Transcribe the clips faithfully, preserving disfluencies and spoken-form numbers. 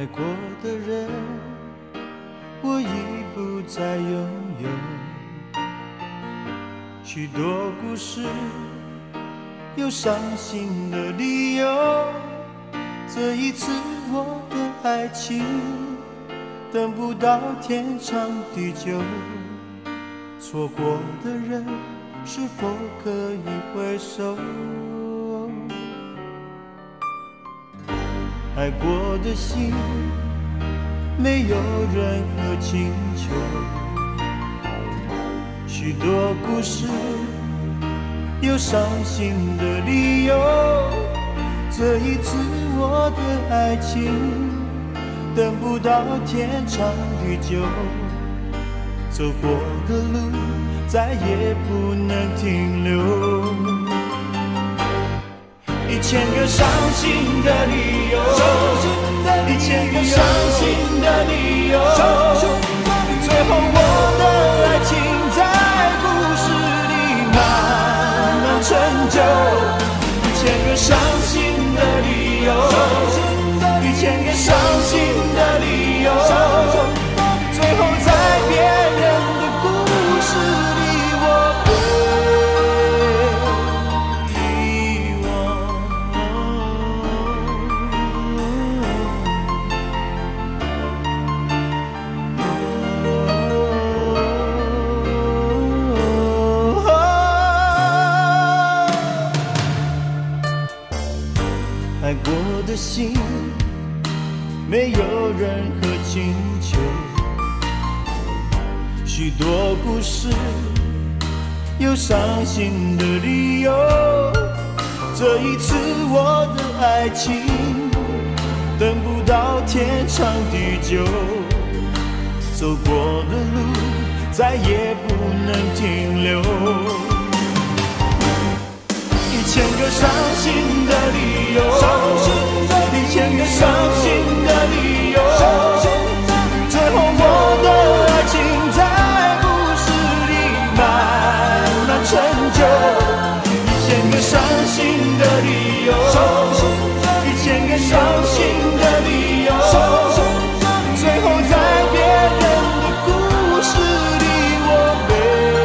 爱过的人，我已不再拥有。许多故事有伤心的理由，这一次我的爱情等不到天长地久。错过的人是否可以回首？爱过的心没有任何请求，许多故事有伤心的理由。这一次我的爱情等不到天长地久，走过的路再也不能停留。一千个伤心的理由，一千个伤心的理由，最后我的爱情在故事里慢慢成就。一千个伤心的理由，一千个伤心的理由，最后在别人的故事里我被遗忘。爱过的心没有任何请求，许多故事有伤心的理由。这一次我的爱情等不到天长地久，走过的路再也不能停留。一千个伤心的理由，一千个伤心的理由，最后我的爱情在故事里慢慢成就。一千个伤心的理由，一千个伤心的理由，最后在别人的故事里我被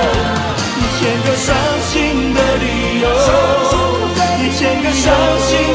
伤心